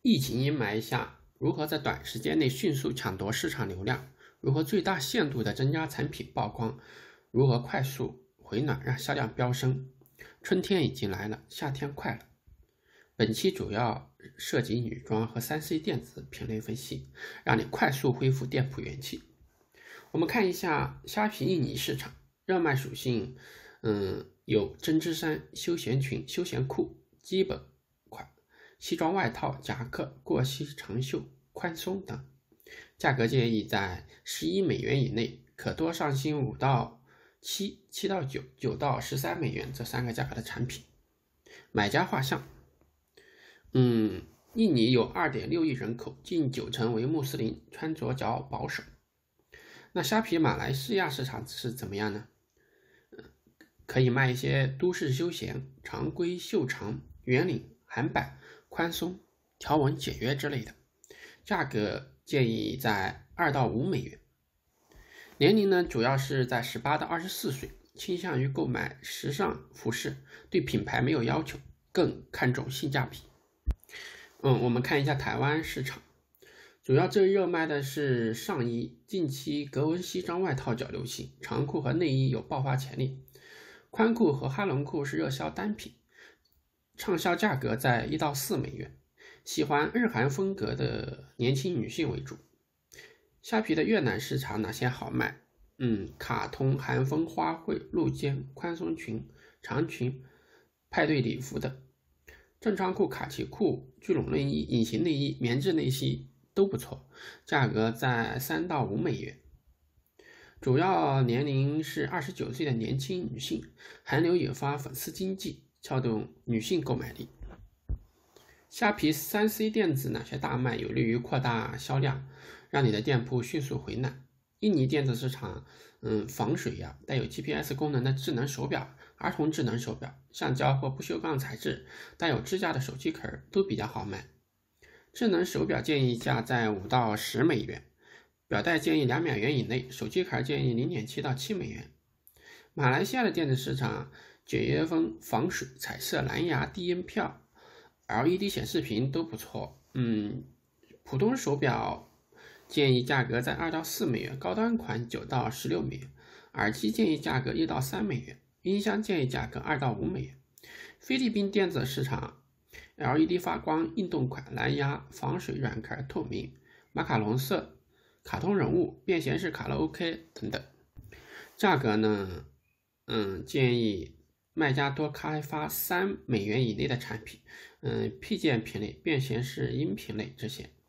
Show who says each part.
Speaker 1: 疫情阴霾下，如何在短时间内迅速抢夺市场流量？如何最大限度地增加产品曝光？如何快速回暖让销量飙升？春天已经来了，夏天快了。本期主要涉及女装和 3C 电子品类分析，让你快速恢复店铺元气。我们看一下虾皮印尼市场热卖属性，有针织衫、休闲裙、休闲裤、基本款、西装外套、夹克、过膝长袖、宽松等，价格建议在11美元以内，可多上新5到7、7到9、9到13美元这3个价格的产品。买家画像，印尼有 2.6 亿人口，近90%为穆斯林，穿着较保守。那虾皮马来西亚市场是怎么样呢？可以卖一些都市休闲、常规袖长、圆领、韩版、宽松、条纹简约之类的，价格建议在2到5美元。年龄呢，主要是在18到24岁，倾向于购买时尚服饰，对品牌没有要求，更看重性价比。我们看一下台湾市场，主要最热卖的是上衣，近期格纹西装外套较流行，长裤和内衣有爆发潜力，宽裤和哈伦裤是热销单品，畅销价格在1到4美元，喜欢日韩风格的年轻女性为主。虾皮的越南市场哪些好卖？卡通、韩风、花卉、露肩、宽松裙、长裙、派对礼服等。正装裤、卡其裤、聚拢内衣、隐形内衣、棉质内衣都不错，价格在3到5美元。主要年龄是29岁的年轻女性，韩流引发粉丝经济，撬动女性购买力。虾皮 3C 电子哪些大卖，有利于扩大销量，让你的店铺迅速回暖。印尼电子市场，防水带有 GPS 功能的智能手表、儿童智能手表、橡胶或不锈钢材质带有支架的手机壳都比较好卖。智能手表建议价在5到10美元，表带建议2美元以内，手机壳建议 0.7 到7美元。马来西亚的电子市场，简约风、防水、彩色、蓝牙、低音票、LED 显示屏都不错。普通手表建议价格在2到4美元，高端款9到16美元，耳机建议价格1到3美元，音箱建议价格2到5美元。菲律宾电子市场 LED 发光、运动款、蓝牙、防水、软壳、透明、马卡龙色、卡通人物、便携式卡拉 OK 等等。价格呢，建议卖家多开发3美元以内的产品，配件品类、便携式音频类这些。